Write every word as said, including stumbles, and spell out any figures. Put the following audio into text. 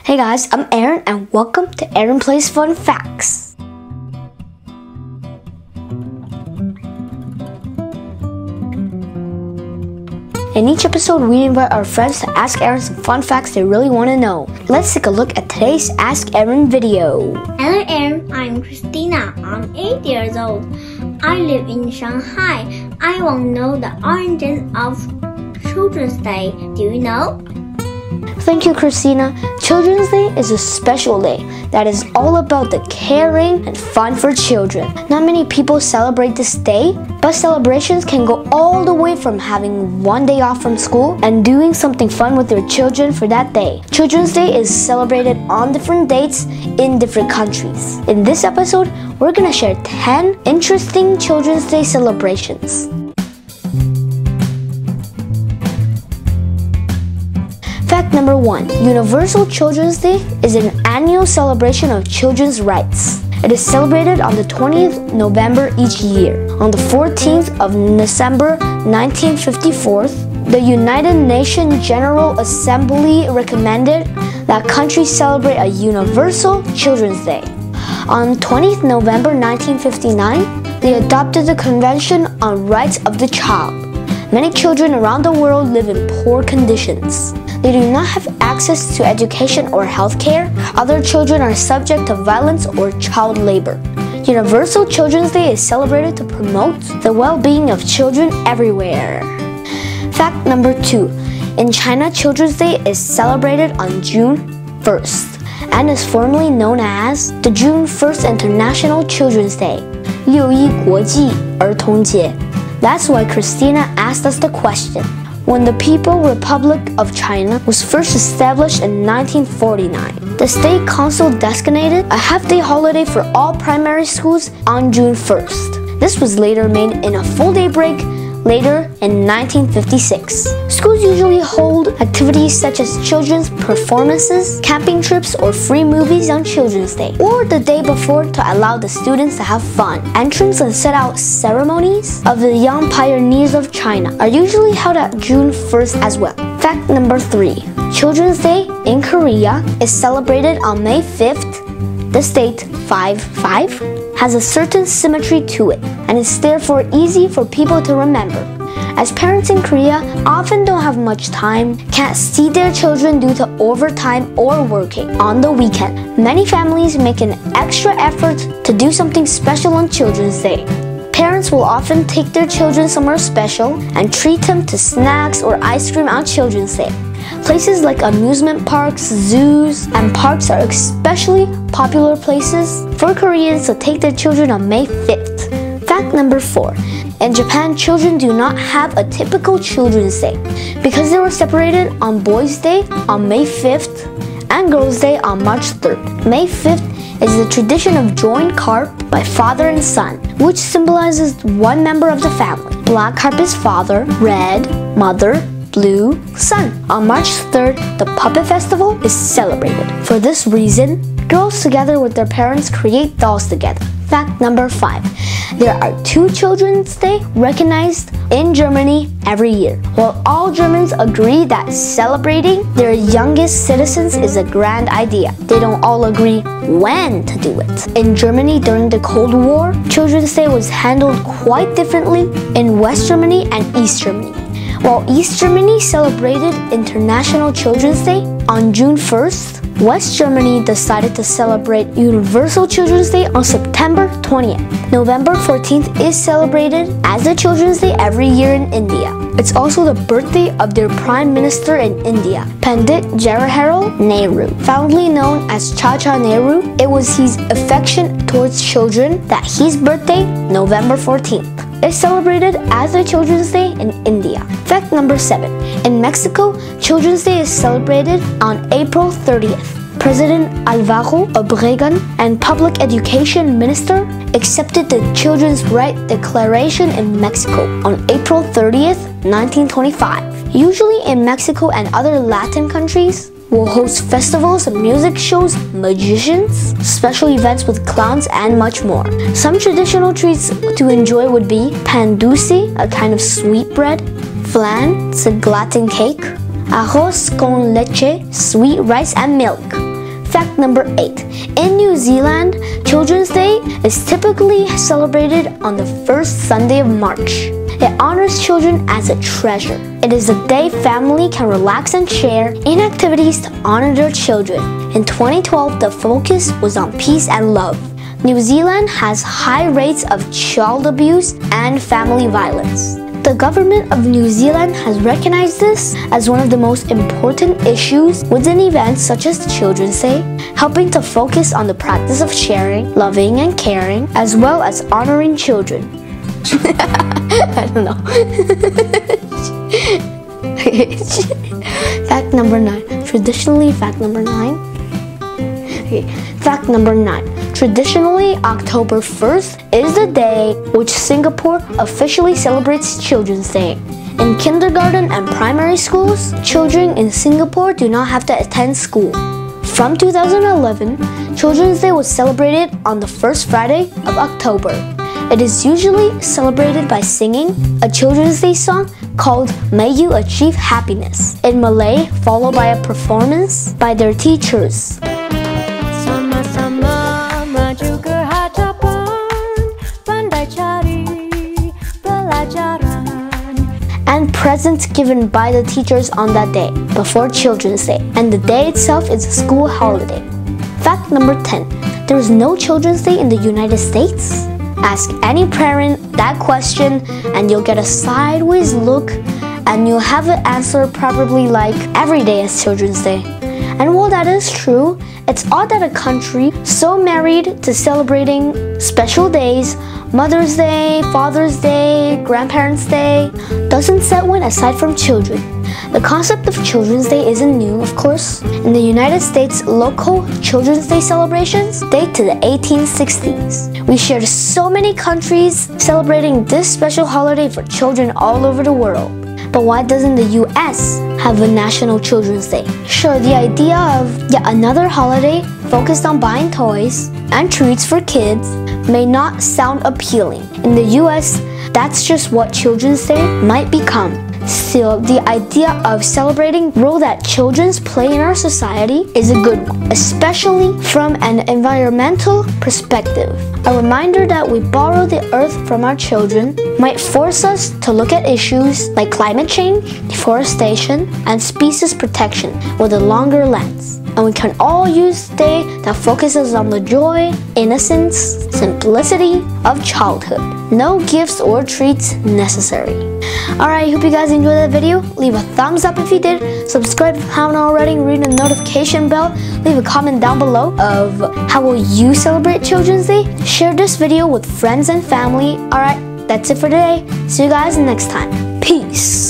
Hey guys, I'm Aaron and welcome to Aaron Plays Fun Facts. In each episode, we invite our friends to ask Aaron some fun facts they really want to know. Let's take a look at today's Ask Aaron video. Hello Aaron, I'm Christina. I'm eight years old. I live in Shanghai. I want to know the origin of Children's Day. Do you know? Thank you, Christina. Children's Day is a special day that is all about the caring and fun for children. Not many people celebrate this day, but celebrations can go all the way from having one day off from school and doing something fun with your children for that day. Children's Day is celebrated on different dates in different countries. In this episode, we're gonna share ten interesting Children's Day celebrations. Fact number one, Universal Children's Day is an annual celebration of children's rights. It is celebrated on the twentieth of November each year. On the fourteenth of December nineteen fifty-four, the United Nations General Assembly recommended that countries celebrate a Universal Children's Day. On twentieth of November nineteen fifty-nine, they adopted the Convention on Rights of the Child. Many children around the world live in poor conditions. They do not have access to education or health care. Other children are subject to violence or child labor. Universal Children's Day is celebrated to promote the well-being of children everywhere. Fact number two. In China, Children's Day is celebrated on June first and is formally known as the June first International Children's Day. 六一国际儿童节. That's why Christina asked us the question. When the People's Republic of China was first established in nineteen forty-nine, the State Council designated a half-day holiday for all primary schools on June first. This was later made in a full-day break later in nineteen fifty-six. Schools usually hold activities such as children's performances, camping trips, or free movies on Children's Day, or the day before to allow the students to have fun. Entrance and set-out ceremonies of the young pioneers of China are usually held at June first as well. Fact number three. Children's Day in Korea is celebrated on May fifth. This date, five five, has a certain symmetry to it, and it's therefore easy for people to remember. As parents in Korea often don't have much time, can't see their children due to overtime or working on the weekend, many families make an extra effort to do something special on Children's Day. Parents will often take their children somewhere special and treat them to snacks or ice cream on Children's Day. Places like amusement parks, zoos, and parks are especially popular places for Koreans to take their children on May fifth. Fact number four. In Japan, children do not have a typical Children's Day because they were separated on Boys' Day on May fifth and Girls' Day on March third. May fifth is the tradition of joint carp by father and son, which symbolizes one member of the family. Black carp is father, red, mother, blue, son. On March third, the Puppet Festival is celebrated. For this reason, girls together with their parents create dolls together. Fact number five. There are two Children's Day recognized in Germany every year. While all Germans agree that celebrating their youngest citizens is a grand idea, they don't all agree when to do it. In Germany during the Cold War, Children's Day was handled quite differently in West Germany and East Germany. While East Germany celebrated International Children's Day on June first, West Germany decided to celebrate Universal Children's Day on September twentieth. November fourteenth is celebrated as a Children's Day every year in India. It's also the birthday of their Prime Minister in India, Pandit Jawaharlal Nehru. Fondly known as Chacha Nehru, it was his affection towards children that his birthday, November fourteenth, is celebrated as a Children's Day in India. Fact number seven. In Mexico, Children's Day is celebrated on April thirtieth. President Alvaro Obregón and Public Education Minister accepted the Children's Rights Declaration in Mexico on April thirtieth, nineteen twenty-five. Usually in Mexico and other Latin countries, will host festivals, music shows, magicians, special events with clowns, and much more. Some traditional treats to enjoy would be pan dulce, a kind of sweet bread, flan, it's a gluten cake, arroz con leche, sweet rice and milk, Fact number eight. In New Zealand, Children's Day is typically celebrated on the first Sunday of March. It honors children as a treasure. It is a day family can relax and share in activities to honor their children. In twenty twelve, the focus was on peace and love. New Zealand has high rates of child abuse and family violence. The government of New Zealand has recognized this as one of the most important issues within events such as Children's Day, helping to focus on the practice of sharing, loving, and caring, as well as honoring children. I don't know. Fact number nine. Traditionally, fact number nine. Okay. Fact number nine. Traditionally, October first is the day which Singapore officially celebrates Children's Day. In kindergarten and primary schools, children in Singapore do not have to attend school. From two thousand eleven, Children's Day was celebrated on the first Friday of October. It is usually celebrated by singing a Children's Day song called May You Achieve Happiness in Malay, followed by a performance by their teachers. Sama-sama maju ke hadapan, pandai cari pelajaran. And presents given by the teachers on that day, before Children's Day, and the day itself is a school holiday. Fact number ten. There is no Children's Day in the United States? Ask any parent that question and you'll get a sideways look and you'll have an answer probably like every day is Children's Day. And while that is true, it's odd that a country so married to celebrating special days, Mother's Day, Father's Day, Grandparents' Day, doesn't set one aside from children. The concept of Children's Day isn't new, of course. In the United States, local Children's Day celebrations date to the eighteen sixties. We share so many countries celebrating this special holiday for children all over the world. But why doesn't the U S have a National Children's Day? Sure, the idea of yet another holiday focused on buying toys and treats for kids may not sound appealing. In the U S, that's just what Children's Day might become. Still, the idea of celebrating the role that children play in our society is a good one, especially from an environmental perspective. A reminder that we borrow the earth from our children might force us to look at issues like climate change, deforestation, and species protection with a longer lens. And we can all use a day that focuses on the joy, innocence, simplicity of childhood. No gifts or treats necessary. Alright, hope you guys enjoyed that video. Leave a thumbs up if you did. Subscribe if you haven't already. Ring the notification bell. Leave a comment down below of how will you celebrate Children's Day. Share this video with friends and family. Alright, that's it for today. See you guys next time. Peace.